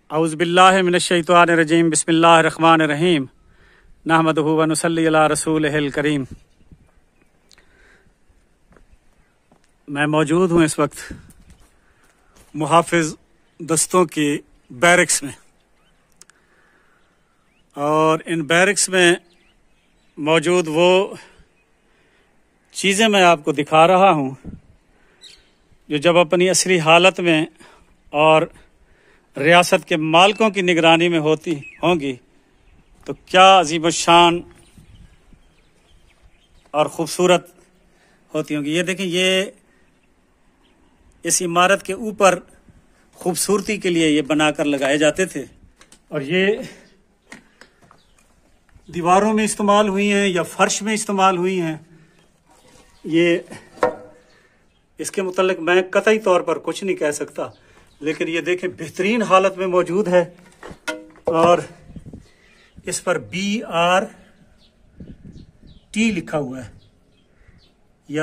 औज़ुबिल्लाहि मिनश्शैतानिर्रजीम बिस्मिल्लाहिर्रहमानिर्रहीम नहमदुहु व नुसल्ली अला रसूलिहिल करीम। मैं मौजूद हूँ इस वक्त मुहाफ़िज़ दस्तों की बैरक्स में, और इन बैरक्स में मौजूद वो चीज़ें मैं आपको दिखा रहा हूँ जो जब अपनी असली हालत में और रियासत के मालिकों की निगरानी में होती होंगी तो क्या अजीब शान और ख़ूबसूरत होती होंगी। ये देखें, ये इस इमारत के ऊपर खूबसूरती के लिए ये बनाकर लगाए जाते थे और ये दीवारों में इस्तेमाल हुई हैं या फर्श में इस्तेमाल हुई हैं। ये इसके मुतल्लिक मैं कतई तौर पर कुछ नहीं कह सकता, लेकिन ये देखें बेहतरीन हालत में मौजूद है और इस पर BRT लिखा हुआ है या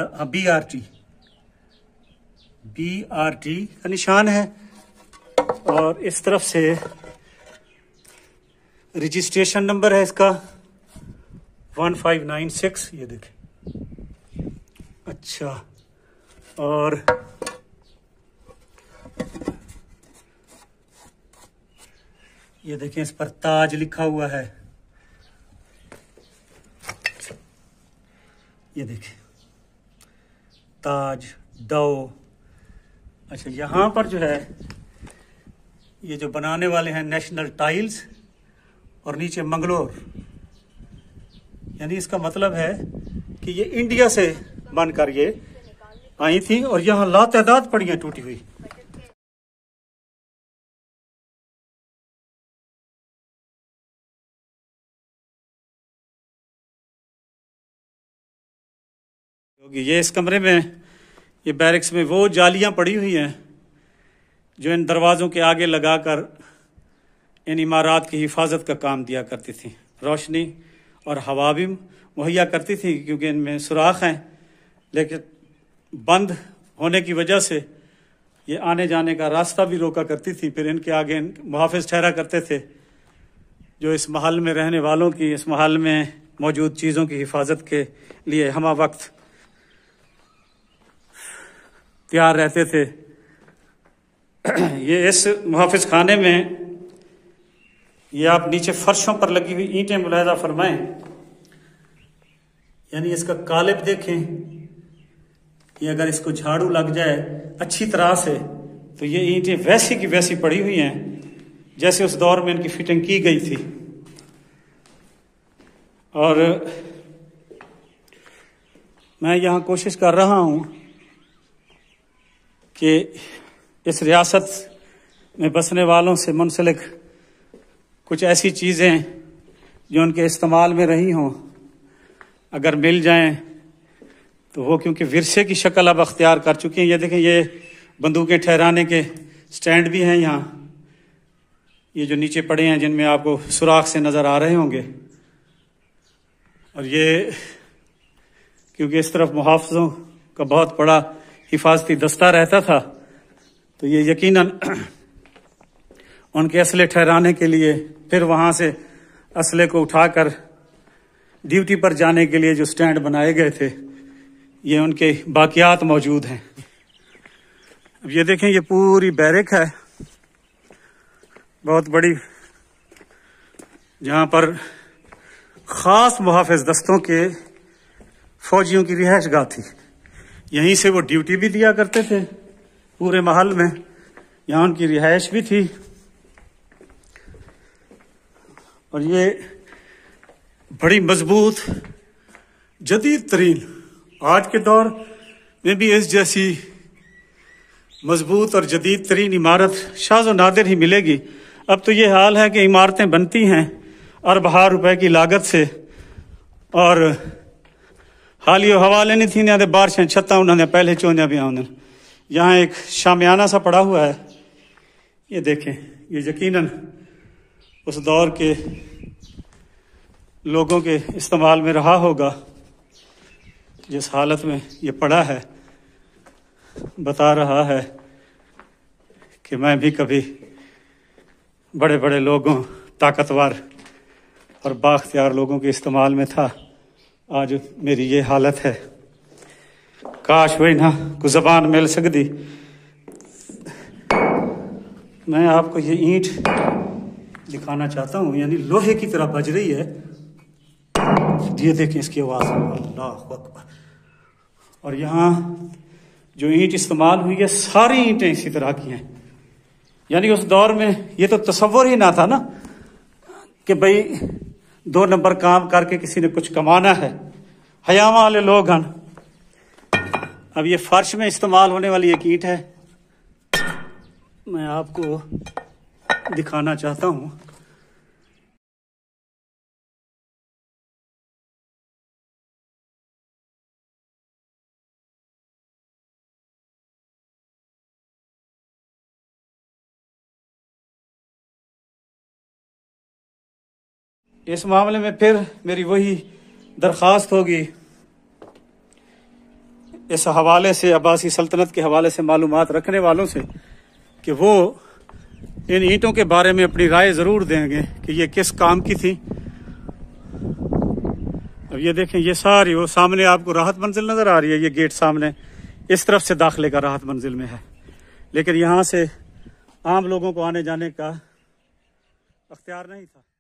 BRT का निशान है और इस तरफ से रजिस्ट्रेशन नंबर है इसका 1596। ये देखें, अच्छा, और ये देखें इस पर ताज लिखा हुआ है। ये देखें ताज डो। अच्छा, यहाँ पर जो है ये जो बनाने वाले हैं नेशनल टाइल्स और नीचे मंगलोर, यानी इसका मतलब है कि ये इंडिया से बनकर ये आई थी और यहाँ लातादाद पड़ी हैं टूटी हुई। ये इस कमरे में, ये बैरक्स में वो जालियां पड़ी हुई हैं जो इन दरवाज़ों के आगे लगाकर इन इमारात की हिफाजत का काम दिया करती थी, रोशनी और हवा भी मुहैया करती थी क्योंकि इनमें सुराख हैं, लेकिन बंद होने की वजह से ये आने जाने का रास्ता भी रोका करती थी। फिर इनके आगे मुहाफ़िज़ ठहरा करते थे जो इस महल में रहने वालों की, इस महल में मौजूद चीज़ों की हिफाजत के लिए हमा वक्त तैयार रहते थे। ये इस मुहाफ़िज़ खाने में ये आप नीचे फर्शों पर लगी हुई ईंटें मुलाहिज़ा फरमाएं, यानी इसका कालिब देखें कि अगर इसको झाड़ू लग जाए अच्छी तरह से तो ये ईंटें वैसी की वैसी पड़ी हुई हैं जैसे उस दौर में इनकी फिटिंग की गई थी। और मैं यहाँ कोशिश कर रहा हूँ कि इस रियासत में बसने वालों से मुंसलिक कुछ ऐसी चीज़ें जो उनके इस्तेमाल में रही हों अगर मिल जाएं तो वो, क्योंकि विरसे की शक्ल अब अख्तियार कर चुकी हैं। ये देखें, ये बंदूकें ठहराने के स्टैंड भी हैं यहाँ, ये जो नीचे पड़े हैं जिनमें आपको सुराख से नज़र आ रहे होंगे। और ये क्योंकि इस तरफ मुहाफ़िज़ों का बहुत बड़ा हिफाजती दस्ता रहता था तो ये यकीनन उनके असले ठहराने के लिए, फिर वहाँ से असले को उठाकर ड्यूटी पर जाने के लिए जो स्टैंड बनाए गए थे, ये उनके बाकियात मौजूद हैं। अब ये देखें, ये पूरी बैरक है बहुत बड़ी, जहाँ पर ख़ास मुहाफ़िज़ दस्तों के फौजियों की रिहाइशगाह थी। यहीं से वो ड्यूटी भी दिया करते थे पूरे महल में, यहाँ उनकी रिहाइश भी थी। और ये बड़ी मजबूत जदीद तरीन, आज के दौर में भी इस जैसी मजबूत और जदीद तरीन इमारत शाज़ व नादिर ही मिलेगी। अब तो ये हाल है कि इमारतें बनती हैं अरबों रुपए की लागत से और हालियो हवाले नहीं थी ना बारिशें छत्ता उन्होंने पहले चोंजा भी आने। यहाँ एक शामियाना सा पड़ा हुआ है, ये देखें, ये यकीनन उस दौर के लोगों के इस्तेमाल में रहा होगा। जिस हालत में ये पड़ा है बता रहा है कि मैं भी कभी बड़े बड़े लोगों, ताकतवर और बाख्तियार लोगों के इस्तेमाल में था। आज मेरी ये हालत है। काश वही ना कुछ ज़बान मिल सकती। मैं आपको ये ईंट दिखाना चाहता हूँ, यानी लोहे की तरह बज रही है। ये देखें इसकी आवाज़, अल्लाह अकबर। और यहाँ जो ईंट इस्तेमाल हुई है, सारी ईंटें इसी तरह की हैं। यानी उस दौर में ये तो तसव्वुर ही ना था ना कि भाई 2 नंबर काम करके किसी ने कुछ कमाना है। हया वाले लोग हैं। अब ये फर्श में इस्तेमाल होने वाली एक ईंट है, मैं आपको दिखाना चाहता हूँ। इस मामले में फिर मेरी वही दरख्वास्त होगी इस हवाले से, अब्बासी सल्तनत के हवाले से मालूमात रखने वालों से, कि वो इन ईंटों के बारे में अपनी राय ज़रूर देंगे कि ये किस काम की थी। अब ये देखें, ये सारी वो सामने आपको राहत मंजिल नज़र आ रही है। ये गेट सामने इस तरफ से दाखिले का राहत मंजिल में है, लेकिन यहाँ से आम लोगों को आने जाने का अख्तियार नहीं था।